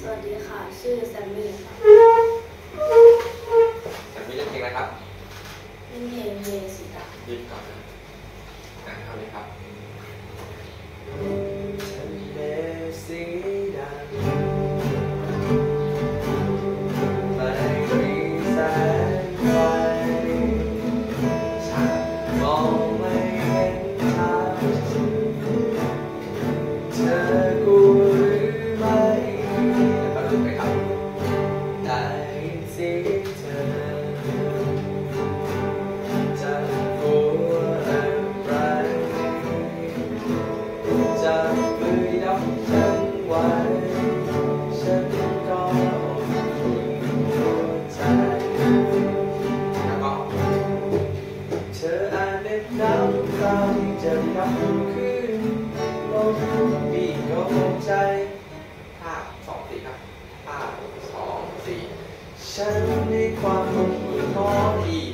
วัสดีค่ะชื่อแซมมี่ค่ะแซมมี่เล่นเพลงอะไรครับเล่นเพลงเมสีดายืนก่อนนะเอาเลยครับเมสีดาไม่มีแสงไฟฉันมองไม่เห็นทางเธอกลัวหรือไม่แล้วก็รู้ไหมครับได้ยินเสียงเธอจะกลัวอะไรจะมือดับฉันไว้ฉันก็หัวใจแล้วก็เธออาจเหน็บหนาวคราวที่จะกลับคืนลมบีบก็หัวใจ 5 2 4ครับ5 2 4 ฉันในความหดหู่ของอี